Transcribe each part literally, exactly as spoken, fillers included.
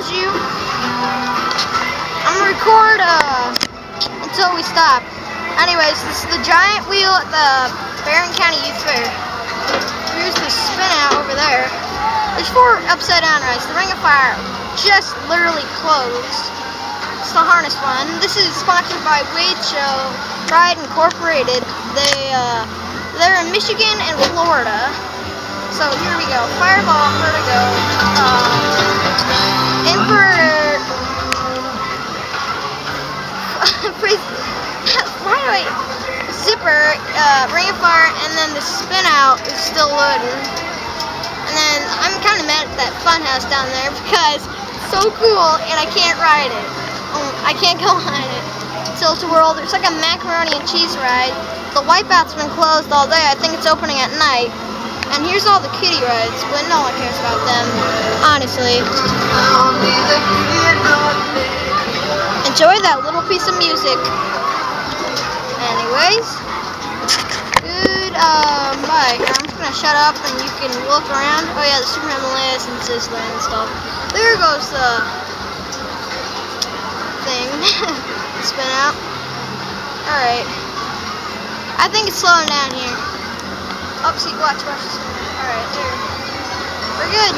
told you. I'm gonna record uh, until we stop. Anyways, this is the giant wheel at the Berrien County Youth Fair. Here's the spin out over there. There's four upside down rides. The Ring of Fire just literally closed. It's the harness one. This is sponsored by Wade Show Ride Incorporated. They uh, they're in Michigan and Florida. So here we go. Fireball, Vertigo, uh, Inverter, why do I, Zipper, uh, Ring of Fire, and then the spin out is still loading. And then I'm kind of mad at that fun house down there because it's so cool and I can't ride it. Um, I can't go on it. Tilt a World. There's like a macaroni and cheese ride. The Wipeout's been closed all day. I think it's opening at night. And here's all the kiddie rides, but no one cares about them, honestly. Enjoy that little piece of music. Anyways, good, um, bye. I'm just gonna shut up and you can look around. Oh yeah, the Superman Himalayas and Sizzler and stuff. There goes the thing. Spin out. Alright. I think it's slowing down here. Oh, see, watch, watch this. Alright, there. We're good.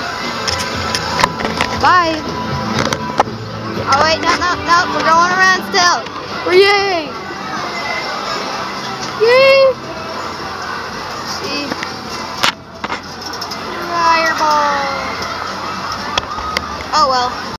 Bye. Oh, wait, no, no, no. We're going around still. We're yay. Yay. See. Fireball. Oh, well.